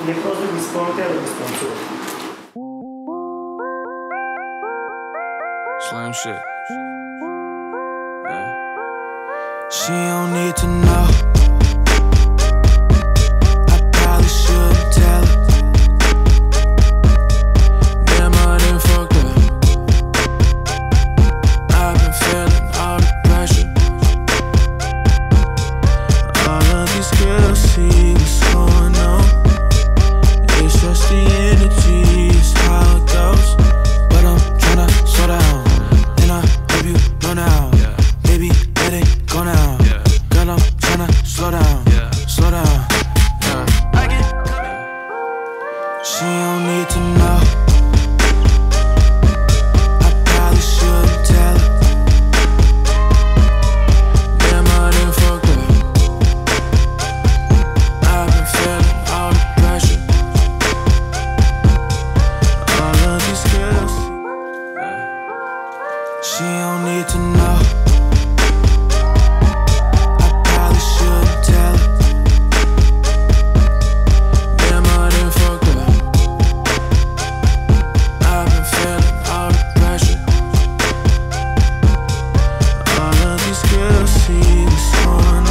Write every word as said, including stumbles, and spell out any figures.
le cose di sport e di sponsor. Slam shit. Yeah. She don't need to know. I probably shouldn't tell her. Damn, I done fucked up. I've been feeling all the pressure. All of these girls see what's going on. It's just the energy, it's how it goes. But I'm tryna slow down, and I hope you know now. Yeah. Baby, let it go now. Yeah. Girl, I'm tryna slow down, yeah. slow down. Yeah. I get She don't need to know. I probably shouldn't tell her. Damn, I done fucked up. I've been feeling all the pressure. All of these girls. She don't need to know. I probably shouldn't tell her. Damn, I done fucked up. I've been feeling all the pressure. All of these girls see what's going on.